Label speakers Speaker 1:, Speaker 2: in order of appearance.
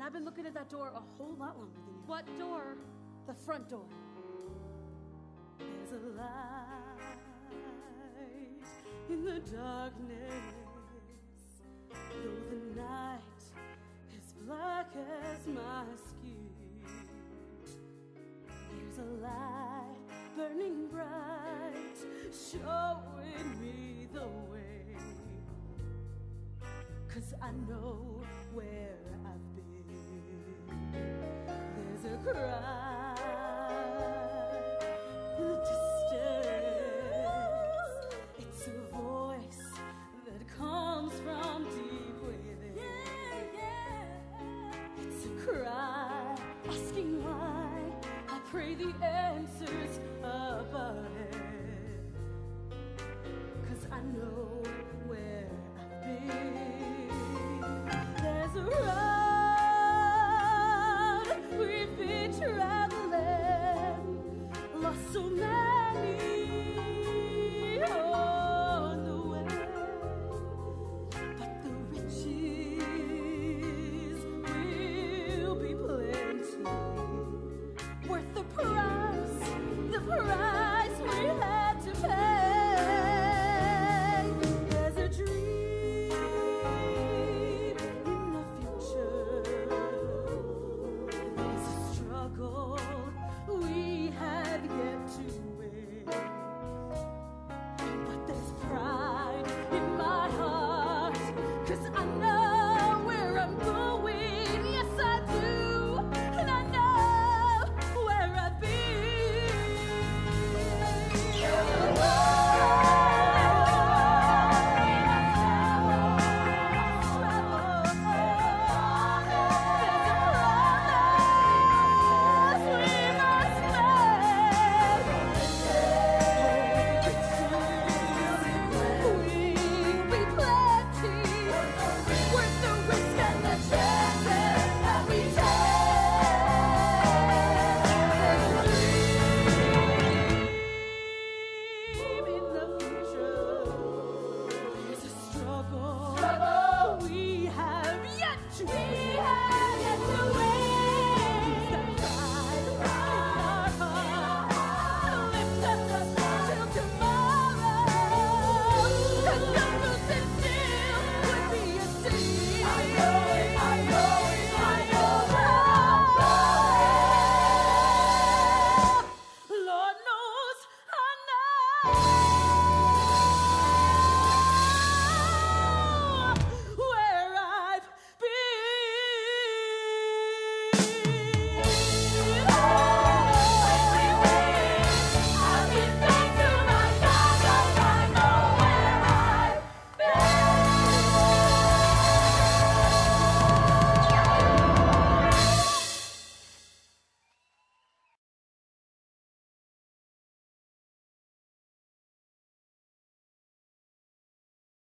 Speaker 1: I've been looking at that door a whole lot longer than you.
Speaker 2: What door?
Speaker 1: The front door. There's a light in the darkness, though the night is black as my skin. There's a light burning bright, showing me the way, 'cause I know where I've been. There's a cry in the distance. It's a voice that comes from deep within. It's a cry asking why. I pray the answers above.